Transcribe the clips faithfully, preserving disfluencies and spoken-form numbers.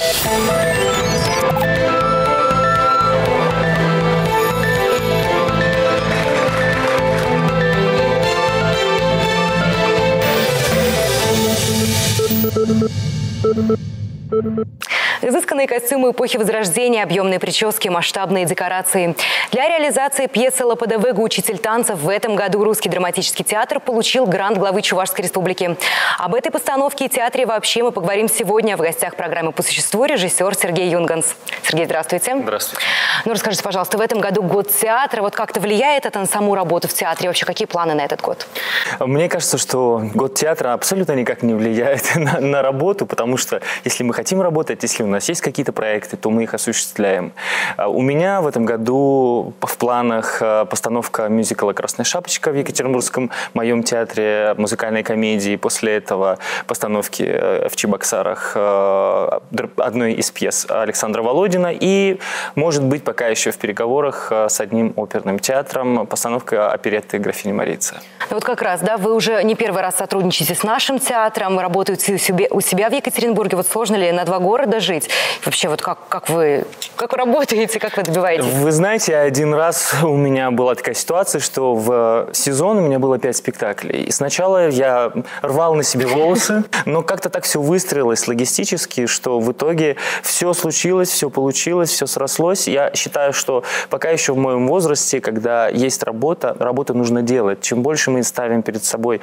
Изысканные костюмы эпохи Возрождения, объемные прически, масштабные декорации. Для реализации пьесы Лопедевега «Учитель танцев» в этом году Русский драматический театр получил грант главы Чувашской республики. Об этой постановке и театре вообще мы поговорим сегодня. В гостях программы «По существу» режиссер Сергей Юнганс. Сергей, здравствуйте. Здравствуйте. Ну, расскажите, пожалуйста, в этом году год театра. Вот как-то влияет это на саму работу в театре? Вообще, какие планы на этот год? Мне кажется, что год театра абсолютно никак не влияет на, на работу, потому что если мы хотим работать, если у нас есть какие-то проекты, то мы их осуществляем. У меня в этом году в планах постановка мюзикла «Красная шапочка» в Екатеринбургском моем театре музыкальной комедии. После этого постановки в Чебоксарах одной из пьес Александра Володина. И, может быть, пока еще в переговорах с одним оперным театром постановка оперетты «Графини Марица». Вот как раз, да, вы уже не первый раз сотрудничаете с нашим театром, работаете у себя, у себя в Екатеринбурге. Вот сложно ли на два города жить? Вообще, вот как, как, вы, как вы работаете, как вы добиваетесь? Вы знаете, один раз у меня была такая ситуация, что в сезон у меня было пять спектаклей. И сначала я рвал на себе волосы, но как-то так все выстроилось логистически, что в итоге все случилось, все получилось, все срослось. Я считаю, что пока еще в моем возрасте, когда есть работа, работу нужно делать. Чем больше мы ставим перед собой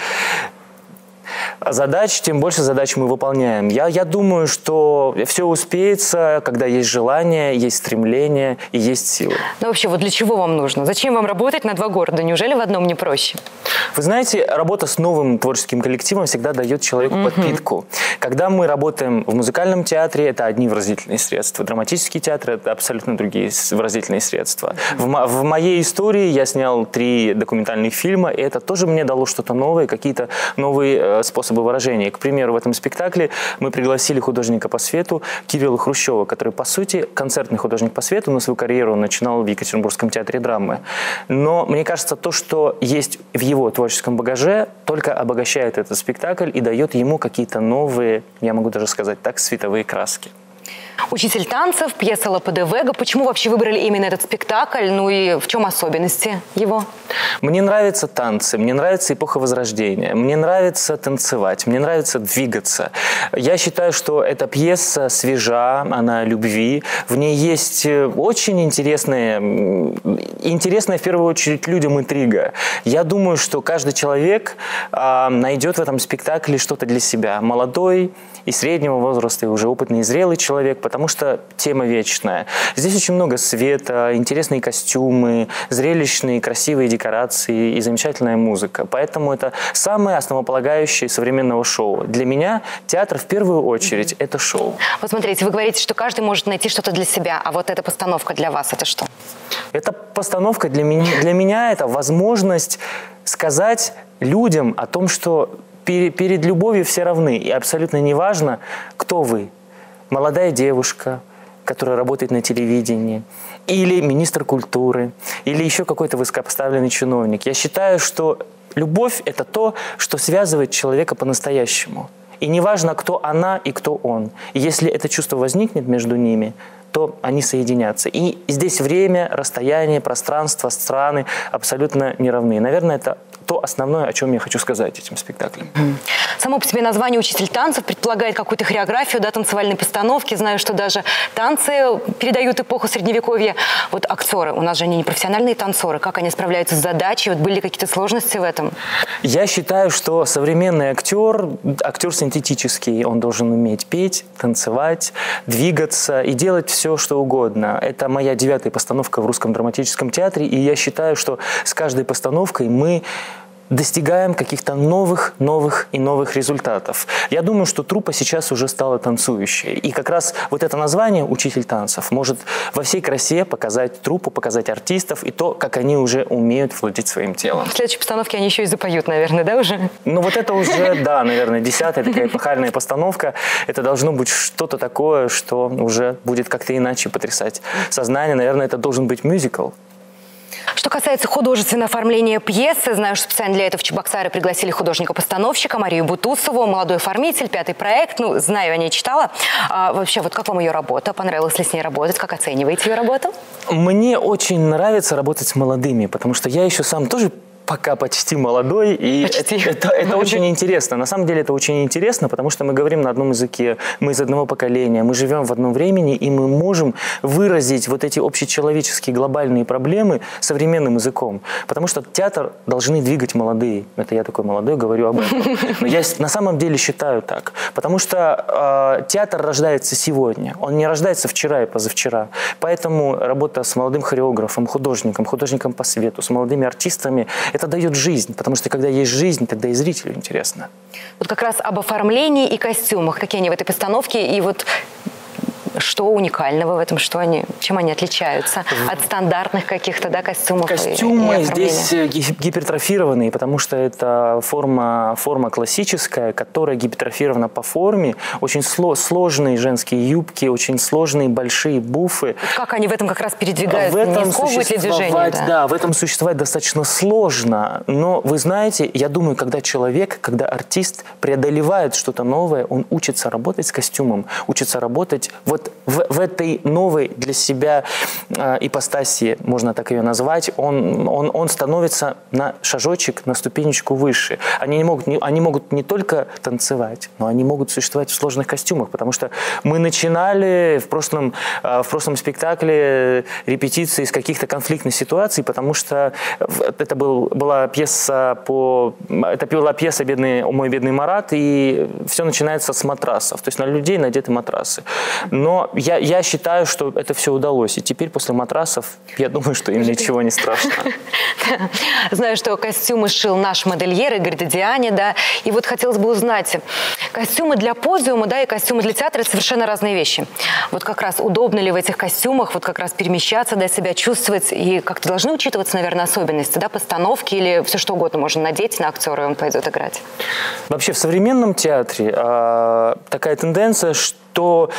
задач, тем больше задач мы выполняем. Я, я думаю, что все успеется, когда есть желание, есть стремление и есть силы. Ну вообще, вот для чего вам нужно? Зачем вам работать на два города? Неужели в одном не проще? Вы знаете, работа с новым творческим коллективом всегда дает человеку mm-hmm. подпитку. Когда мы работаем в музыкальном театре, это одни выразительные средства. Драматический театр – это абсолютно другие выразительные средства. Mm-hmm. в, в моей истории я снял три документальных фильма, и это тоже мне дало что-то новое, какие-то новые способы выражения. К примеру, в этом спектакле мы пригласили художника по свету Кирилла Хрущева, который, по сути, концертный художник по свету, но свою карьеру он начинал в Екатеринбургском театре драмы. Но мне кажется, то, что есть в его творческом багаже, только обогащает этот спектакль и дает ему какие-то новые, я могу даже сказать так, световые краски. «Учитель танцев», пьеса Лопедевега. Почему вообще выбрали именно этот спектакль? Ну и в чем особенности его? Мне нравятся танцы, мне нравится эпоха Возрождения, мне нравится танцевать, мне нравится двигаться. Я считаю, что эта пьеса свежа, она о любви. В ней есть очень интересная, интересная в первую очередь людям интрига. Я думаю, что каждый человек а, найдет в этом спектакле что-то для себя. Молодой и среднего возраста, и уже опытный и зрелый человек, потому что тема вечная. Здесь очень много света, интересные костюмы, зрелищные, красивые декорации и замечательная музыка. Поэтому это самое основополагающее современного шоу. Для меня театр в первую очередь – это шоу. Вот смотрите, вы говорите, что каждый может найти что-то для себя, а вот эта постановка для вас – это что? Эта постановка для меня, для меня – это возможность сказать людям о том, что перед любовью все равны, и абсолютно неважно, кто вы. Молодая девушка, которая работает на телевидении, или министр культуры, или еще какой-то высокопоставленный чиновник. Я считаю, что любовь – это то, что связывает человека по-настоящему. И неважно, кто она и кто он. И если это чувство возникнет между ними, то они соединятся. И здесь время, расстояние, пространство, страны абсолютно не равны. Наверное, это то основное, о чем я хочу сказать этим спектаклем. Само по себе название «Учитель танцев» предполагает какую-то хореографию, да, танцевальной постановки. Знаю, что даже танцы передают эпоху Средневековья. Вот актеры, у нас же они не профессиональные танцоры. Как они справляются с задачей? Вот были какие-то сложности в этом? Я считаю, что современный актер, актер синтетический, он должен уметь петь, танцевать, двигаться и делать все, что угодно. Это моя девятая постановка в Русском драматическом театре, и я считаю, что с каждой постановкой мы достигаем каких-то новых, новых и новых результатов. Я думаю, что труппа сейчас уже стала танцующей. И как раз вот это название «Учитель танцев» может во всей красе показать труппу, показать артистов и то, как они уже умеют владеть своим телом. В следующей постановке они еще и запоют, наверное, да, уже? Ну вот это уже, да, наверное, десятая такая эпохальная постановка. Это должно быть что-то такое, что уже будет как-то иначе потрясать сознание. Наверное, это должен быть мюзикл. Что касается художественного оформления пьесы, знаю, что специально для этого в Чебоксары пригласили художника-постановщика Марию Бутусову, молодой оформитель, пятый проект. Ну, знаю, о ней читала. А вообще, вот как вам ее работа? Понравилось ли с ней работать? Как оцениваете ее работу? Мне очень нравится работать с молодыми, потому что я еще сам тоже пока почти молодой, и почти. Это, это, это очень интересно. На самом деле это очень интересно, потому что мы говорим на одном языке, мы из одного поколения, мы живем в одном времени, и мы можем выразить вот эти общечеловеческие глобальные проблемы современным языком. Потому что театр должны двигать молодые. Это я такой молодой говорю об этом. Но я на самом деле считаю так. Потому что э, театр рождается сегодня. Он не рождается вчера и позавчера. Поэтому работа с молодым хореографом, художником, художником по свету, с молодыми артистами – это дает жизнь, потому что когда есть жизнь, тогда и зрителю интересно. Вот как раз об оформлении и костюмах. Какие они в этой постановке, и вот что уникального в этом, что они, чем они отличаются от стандартных каких-то, да, костюмов? Костюмы и, и здесь гипертрофированные, потому что это форма, форма классическая, которая гипертрофирована по форме. Очень сложные женские юбки, очень сложные большие буфы. Как они в этом как раз передвигаются? В этом не сковывают ли движение? Да? да, в этом существовать достаточно сложно. Но вы знаете, я думаю, когда человек, когда артист преодолевает что-то новое, он учится работать с костюмом, учится работать вот В, в этой новой для себя э, ипостаси, можно так ее назвать, он, он, он становится на шажочек, на ступенечку выше. Они, не могут, не, они могут не только танцевать, но они могут существовать в сложных костюмах, потому что мы начинали в прошлом, э, в прошлом спектакле репетиции с каких-то конфликтных ситуаций, потому что это был, была пьеса по... Это была пьеса «Бедный, «Мой бедный Марат», и все начинается с матрасов, то есть на людей надеты матрасы. Но я, я считаю, что это все удалось. И теперь после матрасов, я думаю, что им ничего не страшно. Знаю, что костюмы шил наш модельер Игорь Додиани, да. И вот хотелось бы узнать, костюмы для подиума, да, и костюмы для театра – это совершенно разные вещи. Вот как раз удобно ли в этих костюмах вот как раз перемещаться, да, себя чувствовать, и как-то должны учитываться, наверное, особенности, да, постановки, или все что угодно можно надеть на актера, и он пойдет играть? Вообще в современном театре э, такая тенденция, что то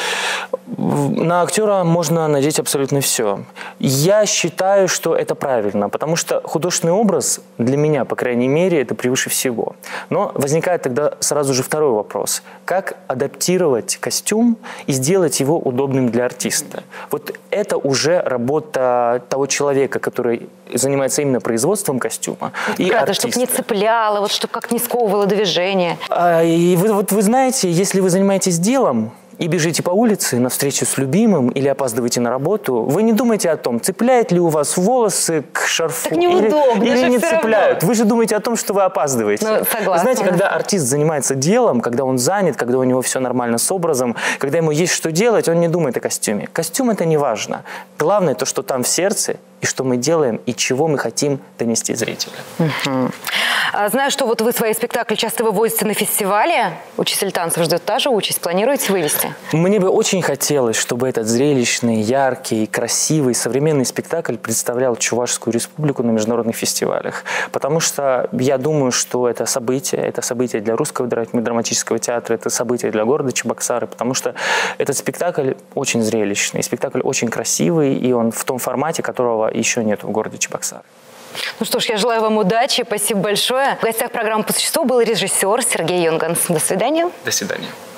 на актера можно надеть абсолютно все. Я считаю, что это правильно, потому что художественный образ для меня, по крайней мере, это превыше всего. Но возникает тогда сразу же второй вопрос. Как адаптировать костюм и сделать его удобным для артиста? Вот это уже работа того человека, который занимается именно производством костюма. И правда, чтобы не цепляло, вот, чтобы как не сковывало движение. А, и вы, вот вы знаете, если вы занимаетесь делом, и бежите по улице на встречу с любимым или опаздываете на работу, вы не думаете о том, цепляют ли у вас волосы к шарфу так неудобно, или, или не цепляют. Равно. Вы же думаете о том, что вы опаздываете. Ну, согласна. Знаете, когда артист занимается делом, когда он занят, когда у него все нормально с образом, когда ему есть что делать, он не думает о костюме. Костюм – это не важно. Главное то, что там в сердце, и что мы делаем, и чего мы хотим донести зрителю. Угу. А, знаю, что вот вы свои спектакли часто вывозите на фестивале. «Учитель танцев» ждет та же участь. Планируете вывести? Мне бы очень хотелось, чтобы этот зрелищный, яркий, красивый, современный спектакль представлял Чувашскую республику на международных фестивалях. Потому что я думаю, что это событие, это событие для русского драматического театра, это событие для города Чебоксары, потому что этот спектакль очень зрелищный, спектакль очень красивый, и он в том формате, которого еще нет в городе Чебоксары. Ну что ж, я желаю вам удачи, спасибо большое. В гостях программы «По существу» был режиссер Сергей Юнгганс. До свидания. До свидания.